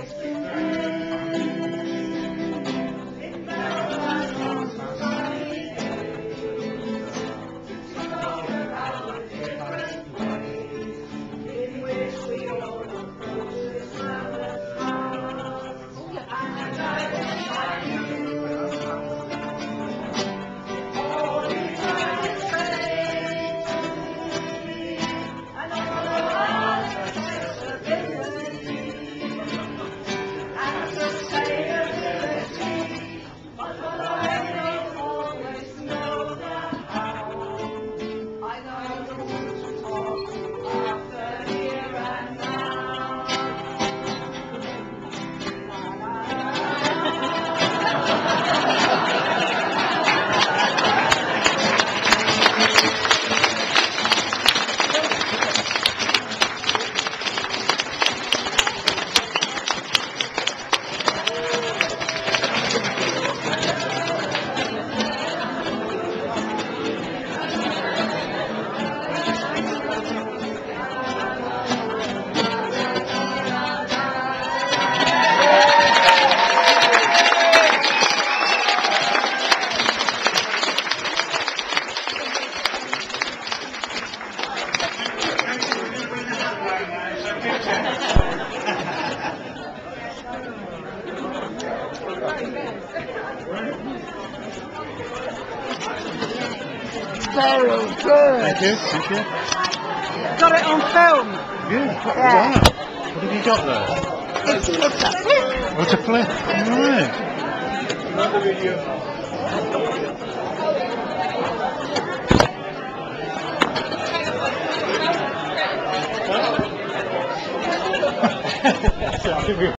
Very good. Thank you, thank you. Got it on film. Yeah. Yeah. Wow. What have you got there? It's a flip. What's a flip? Right. Another video. So I think we